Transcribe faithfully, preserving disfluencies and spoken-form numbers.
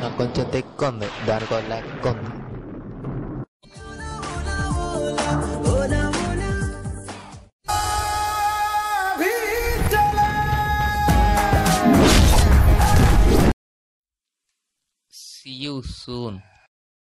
నాకు కొంచెం తెక్కు ఉంది, దానికి ఒక లెక్క ఉంది. See you soon.